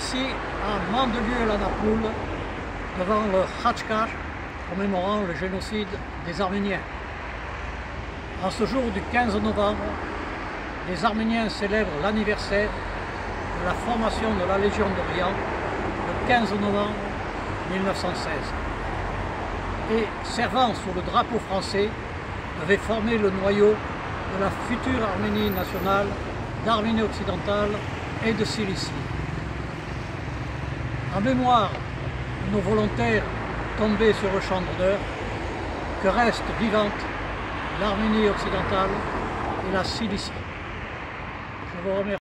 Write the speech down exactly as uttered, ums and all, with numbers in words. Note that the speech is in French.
ici à Mandelieu-la-Napoule, devant le Khatchkar, commémorant le génocide des Arméniens. En ce jour du quinze novembre, les Arméniens célèbrent l'anniversaire de la formation de la Légion d'Orient le quinze novembre mille neuf cent seize. Et servant sous le drapeau français, devait former le noyau de la future Arménie nationale, d'Arménie occidentale et de Cilicie. En mémoire de nos volontaires tombés sur le champ d'honneur, que restent vivantes l'Arménie occidentale et la Cilicie. Je vous remercie.